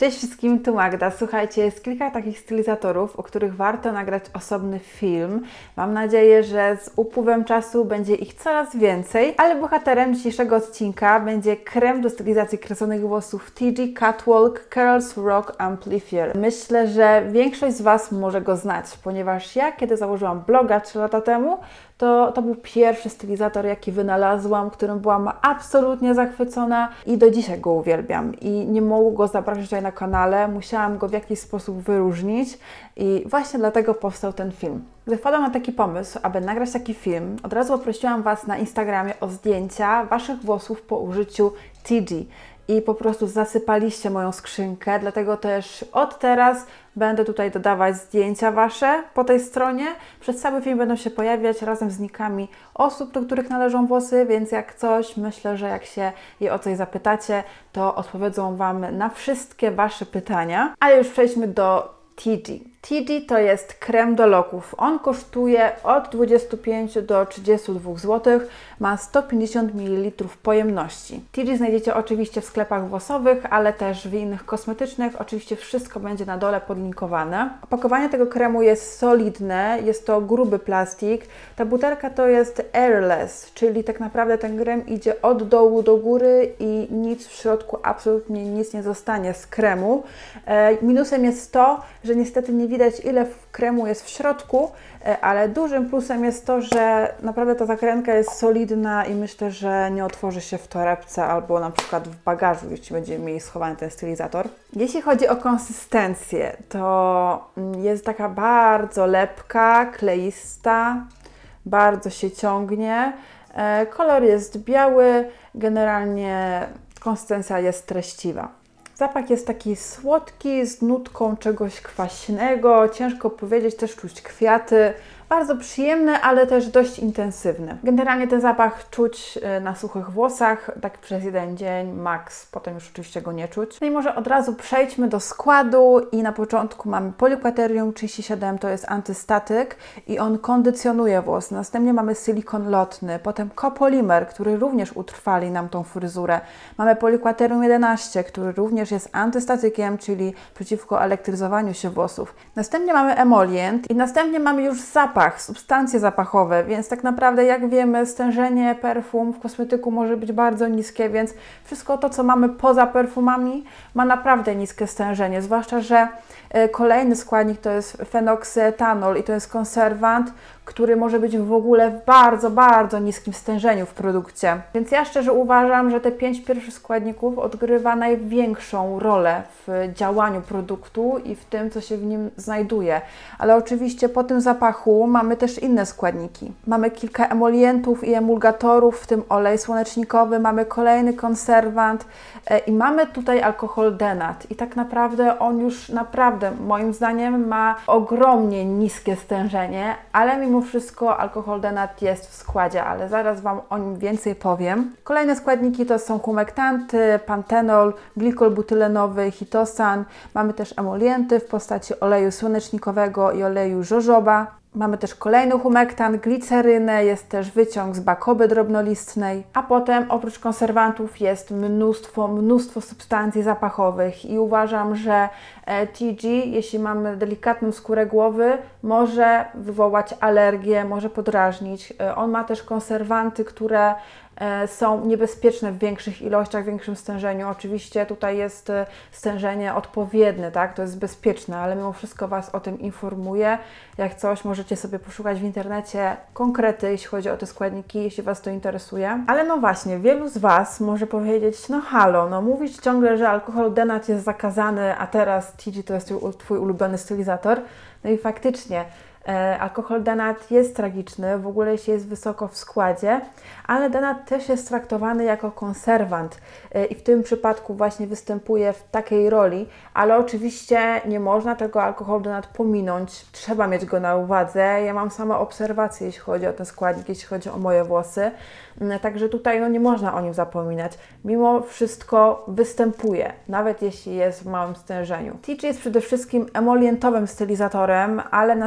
Cześć wszystkim, tu Magda. Słuchajcie, jest kilka takich stylizatorów, o których warto nagrać osobny film. Mam nadzieję, że z upływem czasu będzie ich coraz więcej, ale bohaterem dzisiejszego odcinka będzie krem do stylizacji kresonych włosów TG Catwalk Curls Rock Amplifier. Myślę, że większość z Was może go znać, ponieważ ja, kiedy założyłam bloga 3 lata temu, to był pierwszy stylizator, jaki wynalazłam, którym byłam absolutnie zachwycona i do dzisiaj go uwielbiam. I nie mogło go zabraknąć tutaj na kanale, musiałam go w jakiś sposób wyróżnić i właśnie dlatego powstał ten film. Gdy wpadłam na taki pomysł, aby nagrać taki film, od razu poprosiłam Was na Instagramie o zdjęcia Waszych włosów po użyciu TG. I po prostu zasypaliście moją skrzynkę, dlatego też od teraz będę tutaj dodawać zdjęcia Wasze po tej stronie. Przez cały film będą się pojawiać razem z nickami osób, do których należą włosy, więc jak coś, myślę, że jak się je o coś zapytacie, to odpowiedzą Wam na wszystkie Wasze pytania. Ale już przejdźmy do TG. TG to jest krem do loków. On kosztuje od 25 do 32 zł, ma 150 ml pojemności. TG znajdziecie oczywiście w sklepach włosowych, ale też w innych kosmetycznych. Oczywiście wszystko będzie na dole podlinkowane. Opakowanie tego kremu jest solidne, jest to gruby plastik. Ta butelka to jest airless, czyli tak naprawdę ten krem idzie od dołu do góry i nic w środku, absolutnie nic nie zostanie z kremu. Minusem jest to, że niestety nie widać, ile kremu jest w środku, ale dużym plusem jest to, że naprawdę ta zakrętka jest solidna i myślę, że nie otworzy się w torebce albo na przykład w bagażu, jeśli będziemy mieli schowany ten stylizator. Jeśli chodzi o konsystencję, to jest taka bardzo lepka, kleista, bardzo się ciągnie. Kolor jest biały, generalnie konsystencja jest treściwa. Zapach jest taki słodki, z nutką czegoś kwaśnego, ciężko powiedzieć, też czuć kwiaty. Bardzo przyjemny, ale też dość intensywny. Generalnie ten zapach czuć na suchych włosach, tak przez jeden dzień, max, potem już oczywiście go nie czuć. No i może od razu przejdźmy do składu i na początku mamy Polyquaterium 37, to jest antystatyk i on kondycjonuje włos. Następnie mamy silikon lotny, potem copolymer, który również utrwali nam tą fryzurę. Mamy Polyquaterium 11, który również jest antystatykiem, czyli przeciwko elektryzowaniu się włosów. Następnie mamy emolient i następnie mamy już zapach, substancje zapachowe, więc tak naprawdę jak wiemy, stężenie perfum w kosmetyku może być bardzo niskie, więc wszystko to, co mamy poza perfumami, ma naprawdę niskie stężenie, zwłaszcza, że kolejny składnik to jest fenoksetanol i to jest konserwant, który może być w ogóle w bardzo, bardzo niskim stężeniu w produkcie. Więc ja szczerze uważam, że te 5 pierwszych składników odgrywa największą rolę w działaniu produktu i w tym, co się w nim znajduje. Ale oczywiście po tym zapachu mamy też inne składniki. Mamy kilka emolientów i emulgatorów, w tym olej słonecznikowy, mamy kolejny konserwant i mamy tutaj alkohol denat. I tak naprawdę on już naprawdę, moim zdaniem, ma ogromnie niskie stężenie, ale mimo wszystko alkohol denat jest w składzie, ale zaraz Wam o nim więcej powiem. Kolejne składniki to są humektanty, pantenol, glikol butylenowy, hitosan. Mamy też emolienty w postaci oleju słonecznikowego i oleju jojoba. Mamy też kolejny humektant, glicerynę, jest też wyciąg z bakoby drobnolistnej, a potem oprócz konserwantów jest mnóstwo substancji zapachowych i uważam, że TG, jeśli mamy delikatną skórę głowy, może wywołać alergię, może podrażnić. On ma też konserwanty, które są niebezpieczne w większych ilościach, w większym stężeniu. Oczywiście tutaj jest stężenie odpowiednie, tak? To jest bezpieczne, ale mimo wszystko Was o tym informuję. Jak coś, możecie sobie poszukać w internecie konkrety, jeśli chodzi o te składniki, jeśli Was to interesuje. Ale no właśnie, wielu z Was może powiedzieć, no halo, no mówić ciągle, że alkohol denat jest zakazany, a teraz TG to jest Twój ulubiony stylizator. No i faktycznie, alkohol denat jest tragiczny, w ogóle jeśli jest wysoko w składzie, ale denat też jest traktowany jako konserwant i w tym przypadku właśnie występuje w takiej roli, ale oczywiście nie można tego alkoholu denat pominąć, trzeba mieć go na uwadze. Ja mam same obserwacje, jeśli chodzi o ten składnik, jeśli chodzi o moje włosy, także tutaj no, nie można o nim zapominać. Mimo wszystko występuje, nawet jeśli jest w małym stężeniu. TG jest przede wszystkim emolientowym stylizatorem, ale nazwałabym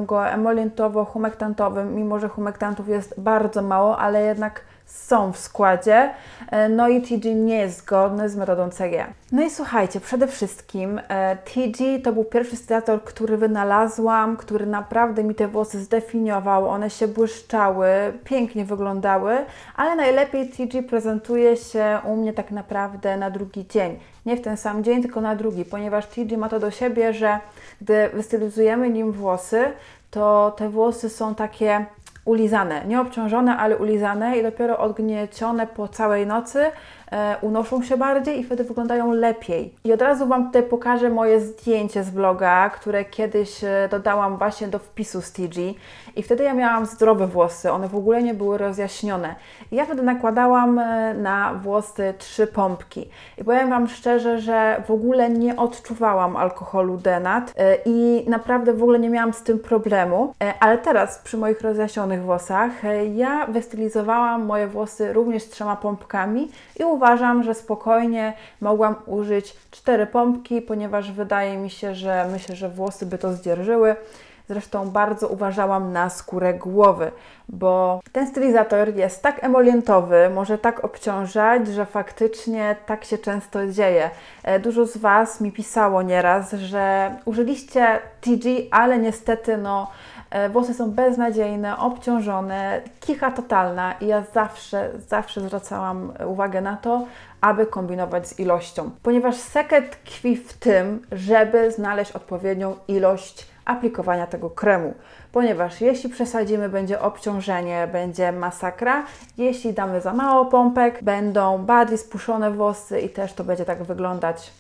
kremem go emolientowo-humektantowym, mimo że humektantów jest bardzo mało, ale jednak są w składzie. No i TG nie jest zgodny z metodą CG. No i słuchajcie, przede wszystkim TG to był pierwszy stylizator, który wynalazłam, który naprawdę mi te włosy zdefiniował, one się błyszczały, pięknie wyglądały, ale najlepiej TG prezentuje się u mnie tak naprawdę na drugi dzień. Nie w ten sam dzień, tylko na drugi, ponieważ TG ma to do siebie, że gdy wystylizujemy nim włosy, to te włosy są takie ulizane, nie obciążone, ale ulizane i dopiero odgniecione po całej nocy unoszą się bardziej i wtedy wyglądają lepiej. I od razu Wam tutaj pokażę moje zdjęcie z vloga, które kiedyś dodałam właśnie do wpisu z TG i wtedy ja miałam zdrowe włosy, one w ogóle nie były rozjaśnione. I ja wtedy nakładałam na włosy 3 pompki i powiem Wam szczerze, że w ogóle nie odczuwałam alkoholu Denat i naprawdę w ogóle nie miałam z tym problemu, ale teraz przy moich rozjaśnionych włosach ja wystylizowałam moje włosy również 3 pompkami i uważam, że spokojnie mogłam użyć 4 pompki, ponieważ wydaje mi się, że myślę, że włosy by to zdzierżyły. Zresztą bardzo uważałam na skórę głowy, bo ten stylizator jest tak emolientowy, może tak obciążać, że faktycznie tak się często dzieje. Dużo z Was mi pisało nieraz, że użyliście TG, ale niestety włosy są beznadziejne, obciążone, kicha totalna i ja zawsze zwracałam uwagę na to, aby kombinować z ilością. Ponieważ sekret tkwi w tym, żeby znaleźć odpowiednią ilość aplikowania tego kremu. Ponieważ jeśli przesadzimy, będzie obciążenie, będzie masakra. Jeśli damy za mało pompek, będą bardziej spuszczone włosy i też to będzie tak wyglądać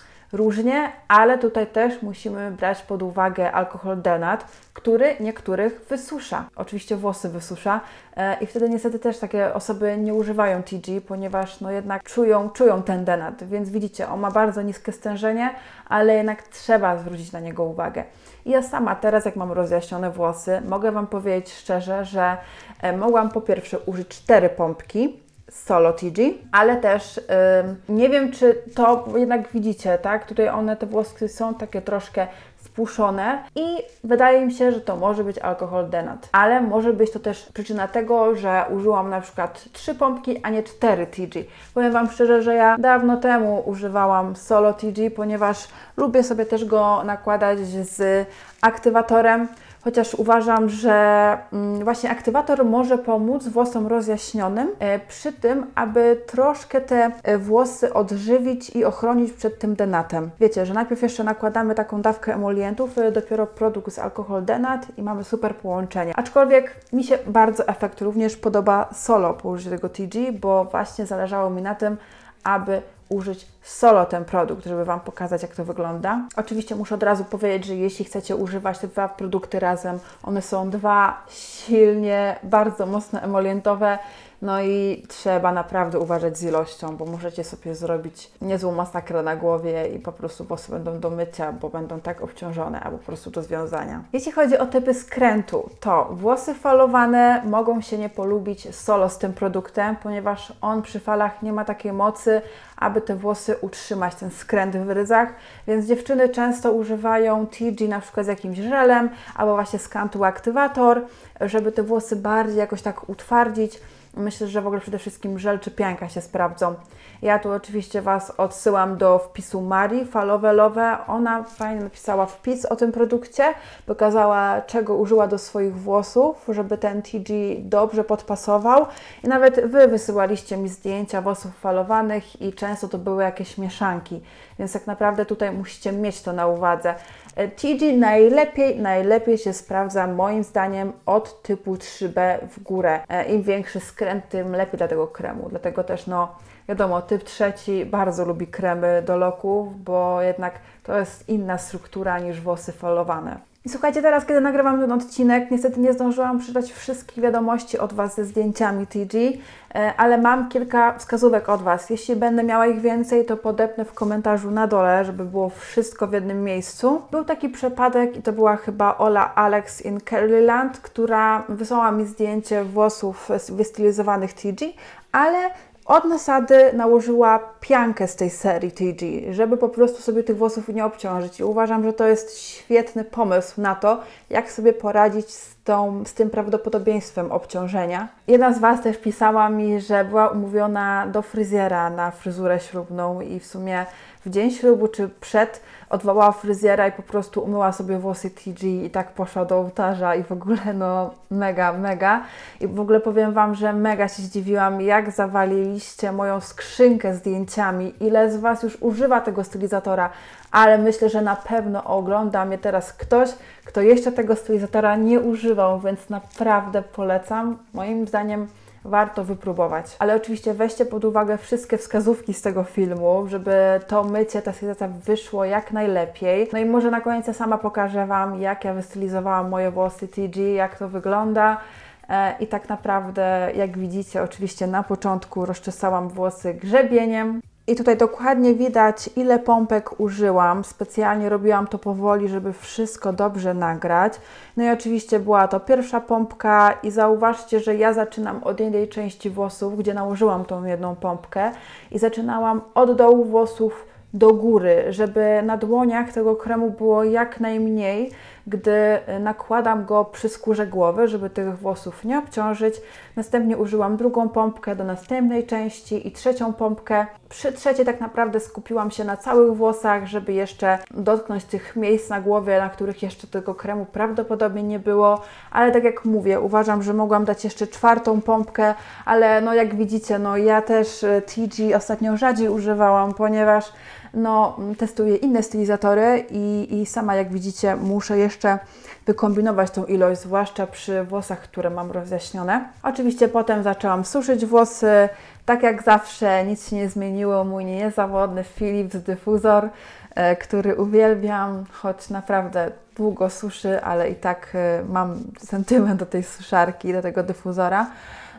różnie, ale tutaj też musimy brać pod uwagę alkohol Denat, który niektórych wysusza. Oczywiście włosy wysusza i wtedy niestety też takie osoby nie używają TG, ponieważ jednak czują ten Denat, więc widzicie, on ma bardzo niskie stężenie, ale jednak trzeba zwrócić na niego uwagę. I ja sama teraz, jak mam rozjaśnione włosy, mogę Wam powiedzieć szczerze, że mogłam po pierwsze użyć 4 pompki Solo TG, ale też nie wiem, czy to jednak widzicie, tak? Tutaj te włoski są takie troszkę spuszczone i wydaje mi się, że to może być alkohol Denat, ale może być to też przyczyna tego, że użyłam na przykład 3 pompki, a nie 4 TG. Powiem Wam szczerze, że ja dawno temu używałam Solo TG, ponieważ lubię sobie też go nakładać z aktywatorem, chociaż uważam, że właśnie aktywator może pomóc włosom rozjaśnionym przy tym, aby troszkę te włosy odżywić i ochronić przed tym denatem. Wiecie, że najpierw jeszcze nakładamy taką dawkę emolientów, dopiero produkt z alkohol Denat i mamy super połączenie. Aczkolwiek mi się bardzo efekt również podoba solo po użyciu tego TG, bo właśnie zależało mi na tym, aby użyć solo ten produkt, żeby Wam pokazać, jak to wygląda. Oczywiście muszę od razu powiedzieć, że jeśli chcecie używać te 2 produkty razem, one są 2 silnie, bardzo mocno emolientowe, no i trzeba naprawdę uważać z ilością, bo możecie sobie zrobić niezłą masakrę na głowie i po prostu włosy będą do mycia, bo będą tak obciążone, albo po prostu do związania. Jeśli chodzi o typy skrętu, to włosy falowane mogą się nie polubić solo z tym produktem, ponieważ on przy falach nie ma takiej mocy, aby te włosy utrzymać, ten skręt w ryzach, więc dziewczyny często używają TG na przykład z jakimś żelem, albo właśnie skantu aktywator, żeby te włosy bardziej jakoś tak utwardzić. Myślę, że w ogóle przede wszystkim żel czy pianka się sprawdzą. Ja tu oczywiście Was odsyłam do wpisu Marii, falowe lowe. Ona fajnie napisała wpis o tym produkcie, pokazała, czego użyła do swoich włosów, żeby ten TG dobrze podpasował. I nawet Wy wysyłaliście mi zdjęcia włosów falowanych i często to były jakieś mieszanki. Więc tak naprawdę tutaj musicie mieć to na uwadze. TG najlepiej się sprawdza moim zdaniem od typu 3B w górę. Im większy skręt, tym lepiej dla tego kremu. Dlatego też wiadomo, typ 3 bardzo lubi kremy do loków, bo jednak to jest inna struktura niż włosy falowane. I słuchajcie, teraz kiedy nagrywam ten odcinek, niestety nie zdążyłam przeczytać wszystkich wiadomości od Was ze zdjęciami TG, ale mam kilka wskazówek od Was. Jeśli będę miała ich więcej, to podepnę w komentarzu na dole, żeby było wszystko w jednym miejscu. Był taki przypadek i to była chyba Ola Alex in Curlyland, która wysłała mi zdjęcie włosów wystylizowanych TG, ale Od nasady nałożyła piankę z tej serii TG, żeby po prostu sobie tych włosów nie obciążyć. I uważam, że to jest świetny pomysł na to, jak sobie poradzić z tym prawdopodobieństwem obciążenia. Jedna z Was też pisała mi, że była umówiona do fryzjera na fryzurę ślubną i w sumie w dzień ślubu czy przed odwołała fryzjera i po prostu umyła sobie włosy TG i tak poszła do ołtarza i w ogóle no mega. I w ogóle powiem Wam, że mega się zdziwiłam, jak zawaliliście moją skrzynkę z zdjęciami, ile z Was już używa tego stylizatora, ale myślę, że na pewno ogląda mnie teraz ktoś, kto jeszcze tego stylizatora nie używał, więc naprawdę polecam. Moim zdaniem warto wypróbować. Ale oczywiście weźcie pod uwagę wszystkie wskazówki z tego filmu, żeby to mycie, ta stylizacja wyszło jak najlepiej. No i może na koniec ja sama pokażę Wam, jak ja wystylizowałam moje włosy TG, jak to wygląda. I tak naprawdę, jak widzicie, oczywiście na początku rozczesałam włosy grzebieniem. I tutaj dokładnie widać, ile pompek użyłam. Specjalnie robiłam to powoli, żeby wszystko dobrze nagrać. No i oczywiście była to pierwsza pompka i zauważcie, że ja zaczynam od jednej części włosów, gdzie nałożyłam tą jedną pompkę i zaczynałam od dołu włosów do góry, żeby na dłoniach tego kremu było jak najmniej, gdy nakładam go przy skórze głowy, żeby tych włosów nie obciążyć. Następnie użyłam drugą pompkę do następnej części i trzecią pompkę. Przy trzeciej tak naprawdę skupiłam się na całych włosach, żeby jeszcze dotknąć tych miejsc na głowie, na których jeszcze tego kremu prawdopodobnie nie było, ale tak jak mówię, uważam, że mogłam dać jeszcze czwartą pompkę, ale no jak widzicie, no ja też TG ostatnio rzadziej używałam, ponieważ no, testuję inne stylizatory i sama jak widzicie muszę jeszcze wykombinować tą ilość, zwłaszcza przy włosach, które mam rozjaśnione. Oczywiście potem zaczęłam suszyć włosy, tak jak zawsze, nic się nie zmieniło, mój niezawodny Philips dyfuzor, który uwielbiam, choć naprawdę długo suszy, ale i tak mam sentyment do tej suszarki, do tego dyfuzora.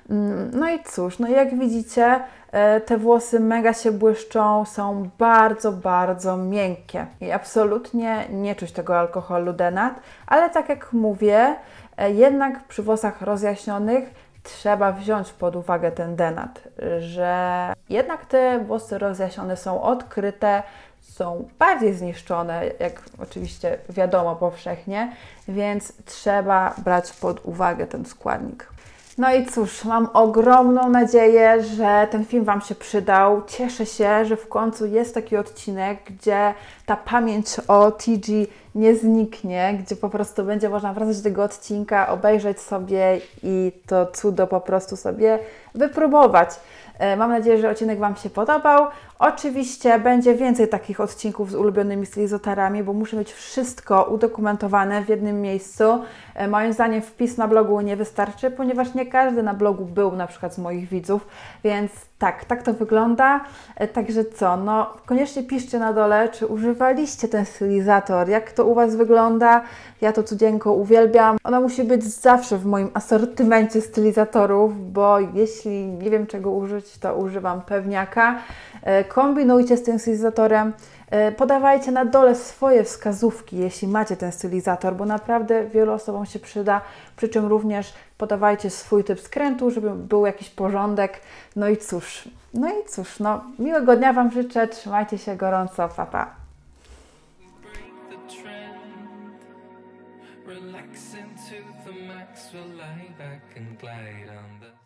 No i cóż, no jak widzicie, te włosy mega się błyszczą, są bardzo miękkie i absolutnie nie czuć tego alkoholu Denat, ale tak jak mówię, jednak przy włosach rozjaśnionych trzeba wziąć pod uwagę ten Denat, że jednak te włosy rozjaśnione są odkryte, są bardziej zniszczone, jak oczywiście wiadomo powszechnie, więc trzeba brać pod uwagę ten składnik. No i cóż, mam ogromną nadzieję, że ten film Wam się przydał. Cieszę się, że w końcu jest taki odcinek, gdzie ta pamięć o TG nie zniknie, gdzie po prostu będzie można wracać do tego odcinka, obejrzeć sobie i to cudo po prostu sobie wypróbować. Mam nadzieję, że odcinek Wam się podobał. Oczywiście będzie więcej takich odcinków z ulubionymi stylizatorami, bo muszę mieć wszystko udokumentowane w jednym miejscu. Moim zdaniem wpis na blogu nie wystarczy, ponieważ nie każdy na blogu był na przykład z moich widzów, więc tak to wygląda. Także co, no koniecznie piszcie na dole, czy używaliście ten stylizator, jak to u Was wygląda. Ja to cudzieńko uwielbiam. Ona musi być zawsze w moim asortymencie stylizatorów, bo jeśli nie wiem czego użyć, to używam pewniaka. Kombinujcie z tym stylizatorem. Podawajcie na dole swoje wskazówki, jeśli macie ten stylizator, bo naprawdę wielu osobom się przyda, przy czym również podawajcie swój typ skrętu, żeby był jakiś porządek. No i cóż, miłego dnia Wam życzę, trzymajcie się gorąco, pa pa. Relax into the max, we'll lie back and glide on the